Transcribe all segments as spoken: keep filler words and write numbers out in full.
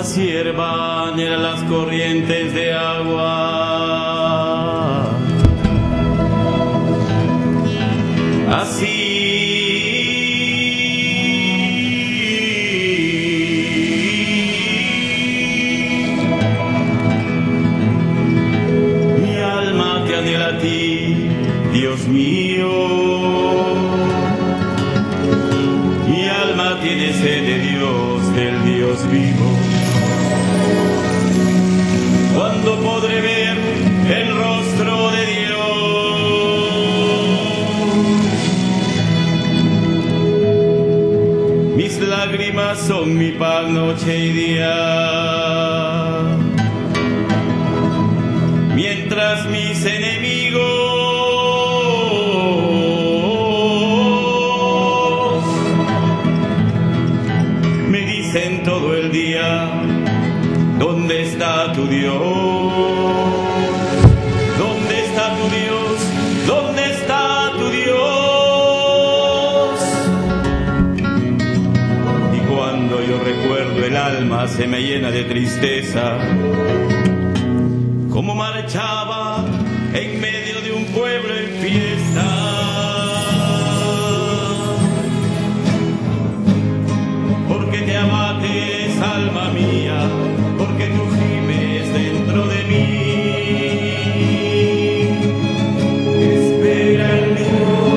siervan eran las corrientes de agua. Así mi alma te anhela a ti, Dios mío. Mi alma tiene sed de Dios, del Dios vivo. ¿Cuándo podré ver el rostro de Dios? Mis lágrimas son mi pan noche y día, mientras mis enemigos me dicen todo el día: ¿dónde está tu Dios? ¿Dónde está tu Dios? ¿Dónde está tu Dios? Y cuando yo recuerdo, el alma se me llena de tristeza, como marchaba en medio de un pueblo en fiesta. Porque te abates, alma mía, porque tú gimes dentro de mí. Espera en Dios,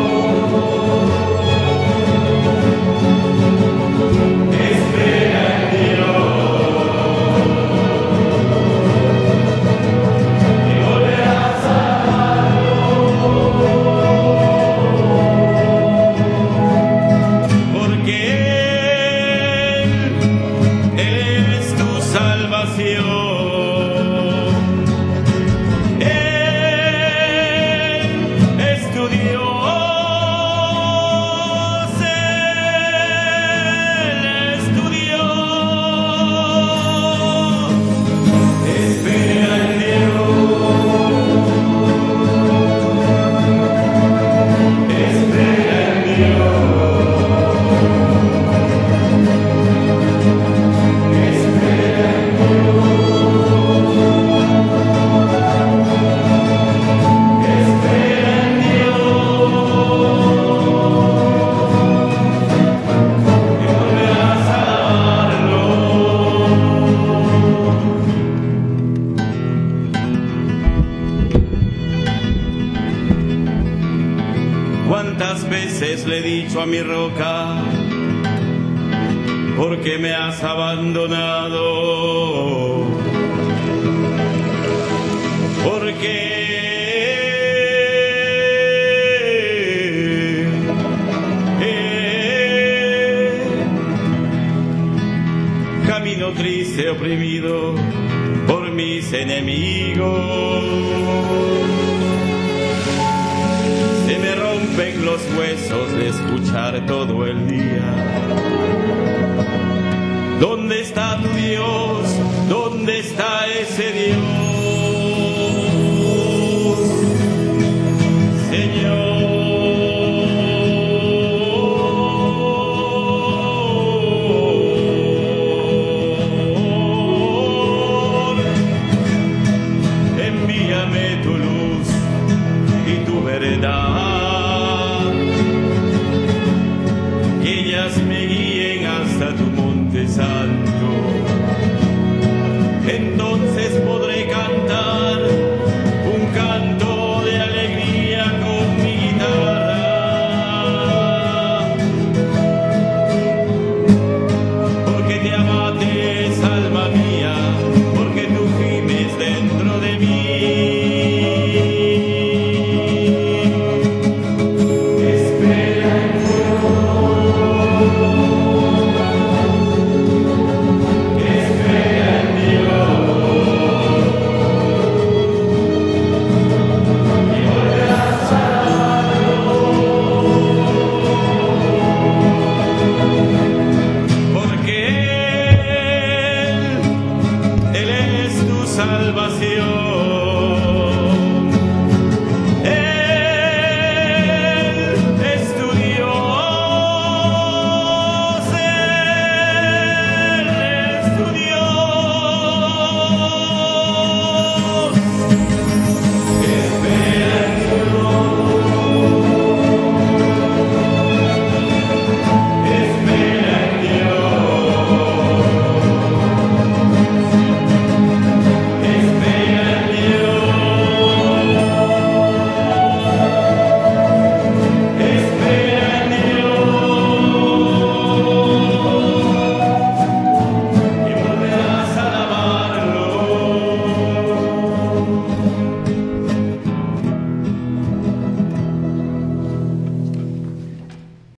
espera en Dios, y volverás a amarlo, porque Él es tu salvación. Él es tu Dios, Él es tu Dios. Espera en Dios, espera en Dios, espera en Espera en Dios, y volverás a alabarlo. ¿Cuántas veces le he dicho a mi roca: ¿por qué me has abandonado? ¿Por qué? Camino triste, oprimido por mis enemigos. Se me rompen los huesos de escuchar todo el día: ¿dónde está tu Dios? ¿Dónde está ese Dios? Señor, envíame tu luz y tu verdad, que ellas me guíen hasta tu monte santo. Entonces